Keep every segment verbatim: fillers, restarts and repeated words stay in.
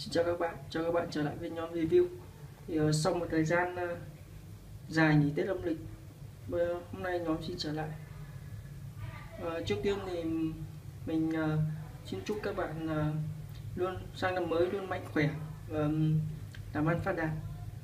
Xin chào các bạn, chào các bạn trở lại với nhóm review. Thì uh, sau một thời gian uh, dài nghỉ Tết âm lịch, uh, hôm nay nhóm xin trở lại. Uh, trước tiên thì mình uh, xin chúc các bạn uh, luôn sang năm mới luôn mạnh khỏe, uh, làm ăn phát đạt.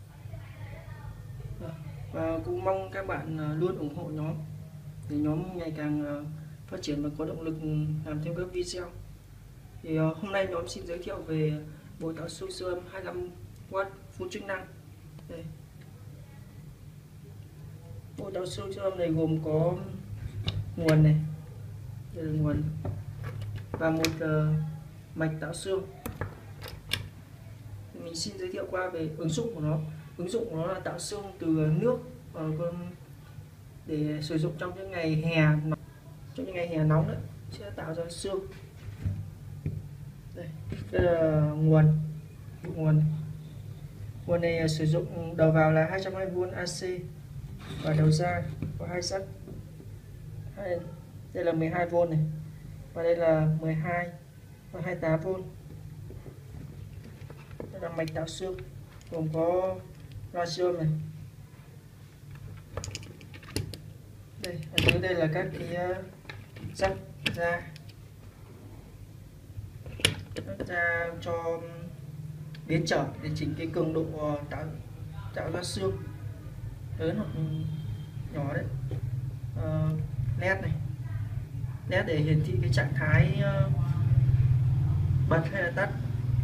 Uh, và cũng mong các bạn uh, luôn ủng hộ nhóm để nhóm ngày càng uh, phát triển và có động lực làm thêm các video. Thì uh, hôm nay nhóm xin giới thiệu về bộ tạo xương siêu âm hai mươi lăm oát full chức năng. Đây. Bộ tạo xương siêu âm này gồm có nguồn này, đây là nguồn, và một uh, mạch tạo xương. Mình xin giới thiệu qua về ứng dụng của nó. Ứng dụng của nó là tạo xương từ nước, uh, để sử dụng trong những ngày hè nóng, trong những ngày hè nóng đấy sẽ tạo ra xương. Đây, đây là nguồn nguồn nguồn này sử dụng đầu vào là hai trăm hai mươi vôn a xê và đầu ra có hai jack. Đây là mười hai vôn này, và đây là mười hai và hai mươi tám vôn. Đây là mạch tạo xương gồm có radium này. Đây, ở dưới đây là các cái jack ra ra cho biến trở để chỉnh cái cường độ tạo tạo ra xương lớn hoặc nhỏ đấy. Uh, led này, led để hiển thị cái trạng thái uh, bật hay là tắt.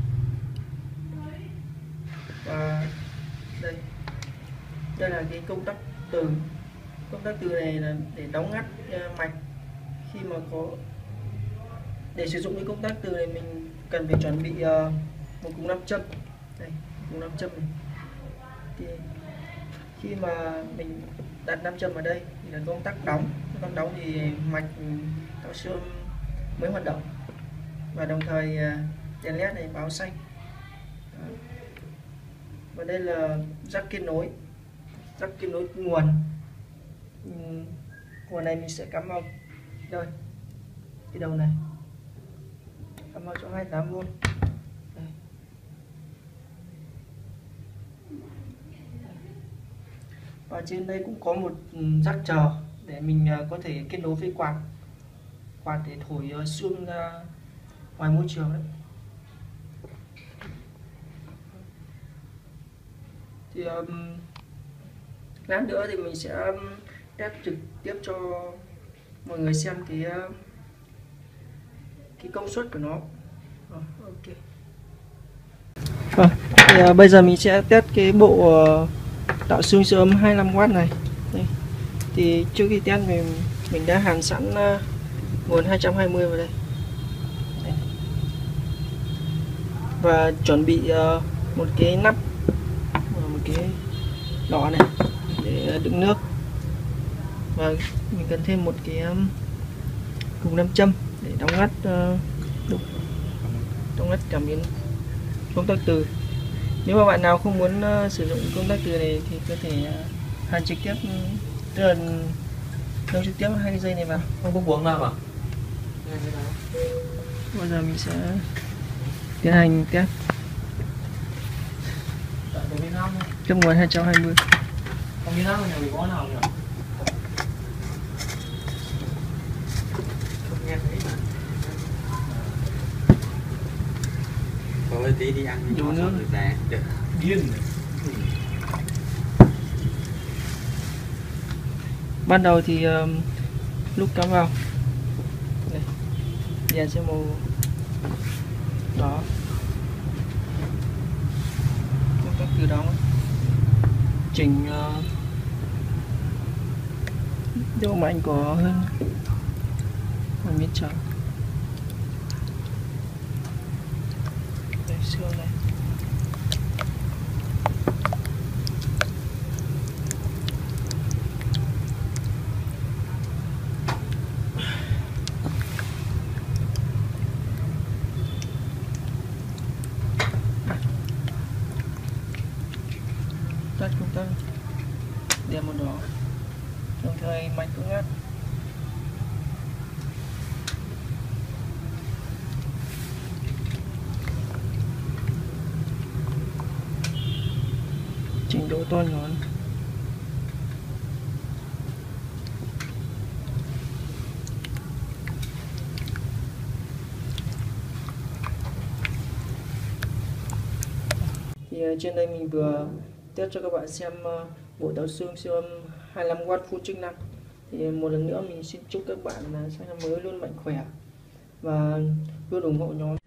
Và đây đây là cái công tắc từ. Công tắc từ này là để đóng ngắt uh, mạch. Khi mà có để sử dụng cái công tắc từ này mình cần phải chuẩn bị uh, một cục nam châm. Đây, cục nam châm này. Thì khi mà mình đặt nam châm ở đây thì là công tắc đóng. Công tắc đóng thì mạch tạo xương mới hoạt động, và đồng thời uh, đèn led này báo xanh. Đó. Và đây là jack kết nối, jack kết nối nguồn. Uhm, nguồn này mình sẽ cắm vào đây, cái đầu này, cắm vào chỗ hai mươi tám vôn. Đây. Và trên đây cũng có một jack chờ để mình có thể kết nối với quạt, quạt để thổi xương ra ngoài môi trường đấy. Thì um, lát nữa thì mình sẽ test trực tiếp cho mọi người xem cái cái công suất của nó. À, ok. À, thì, uh, bây giờ mình sẽ test cái bộ uh, tạo xương siêu âm hai mươi lăm oát này. Đây. Thì trước khi test mình mình đã hàn sẵn uh, nguồn hai trăm hai mươi vào đây. Đây. Và chuẩn bị uh, một cái nắp, một cái lọ này để đựng nước. Và mình cần thêm một cái um, cục nam châm để đóng ngắt uh, đục, đóng ngắt cảm biến công tắc từ. Nếu mà bạn nào không muốn uh, sử dụng công tắc từ này thì có thể uh, hàn trực tiếp, tức là nâng trực tiếp hai cái dây này vào. Không có cuộn nào mà. Bây giờ mình sẽ tiến hành test cấp nguồn hai trăm hai mươi. Không biết nào nhà bị có nào nhỉ? Không nghe thấy mà. Thôi tí đi ăn đủ nước về được. Điên. Ban đầu thì um, lúc cắm vào đây, đèn sẽ màu đỏ, công tắc từ đó chỉnh uh, độ mạnh của hơn một miếng trắng. Đây, xương này. Tắt công tắc, đèn màu đỏ, đồng thời mạch cũng ngắt. chỉnh độ to nhỏ. Thì trên đây mình vừa test cho các bạn xem bộ tấu xương siêu âm hai mươi lăm oát full chức năng. Thì một lần nữa mình xin chúc các bạn sang năm mới luôn mạnh khỏe và luôn ủng hộ nhóm.